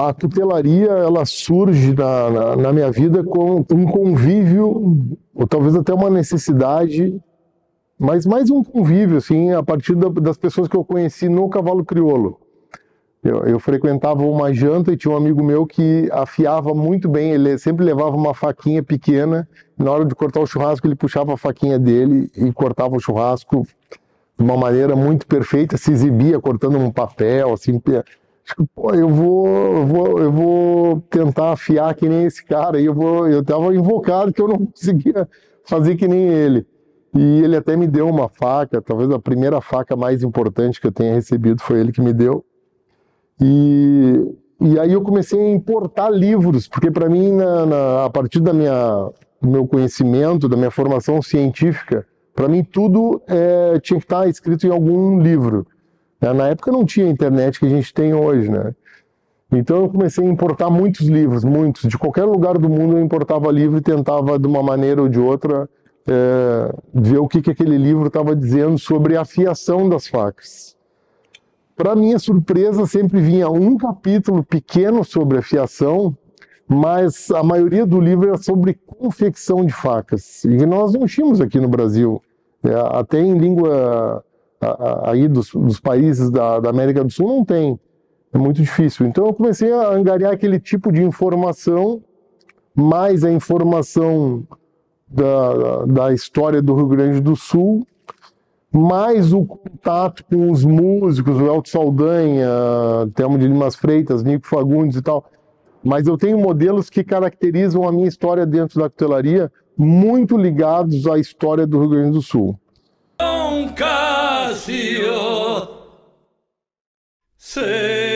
A cutelaria, ela surge na minha vida com um convívio, ou talvez até uma necessidade, mas mais um convívio, assim, a partir das pessoas que eu conheci no cavalo crioulo. Eu frequentava uma janta e tinha um amigo meu que afiava muito bem, ele sempre levava uma faquinha pequena, na hora de cortar o churrasco ele puxava a faquinha dele e cortava o churrasco de uma maneira muito perfeita, se exibia cortando um papel, assim, acho que, pô, eu vou tentar afiar que nem esse cara, e eu tava invocado que eu não conseguia fazer que nem ele. E ele até me deu uma faca, talvez a primeira faca mais importante que eu tenha recebido foi ele que me deu. E aí eu comecei a importar livros, porque para mim, a partir do meu conhecimento, da minha formação científica, para mim tudo tinha que estar escrito em algum livro. Na época não tinha a internet que a gente tem hoje, né? Então eu comecei a importar muitos livros, muitos. De qualquer lugar do mundo eu importava livro e tentava, de uma maneira ou de outra, ver o que aquele livro estava dizendo sobre a afiação das facas. Para minha surpresa, sempre vinha um capítulo pequeno sobre afiação, mas a maioria do livro era sobre confecção de facas. E nós não tínhamos aqui no Brasil. Até em língua aí dos países da América do Sul não tem. É muito difícil. Então eu comecei a angariar aquele tipo de informação, mais a informação da história do Rio Grande do Sul, mais o contato com os músicos, o Elton Saldanha, Telmo de Limas Freitas, Nico Fagundes e tal. Mas eu tenho modelos que caracterizam a minha história dentro da cutelaria, muito ligados à história do Rio Grande do Sul. Cássio,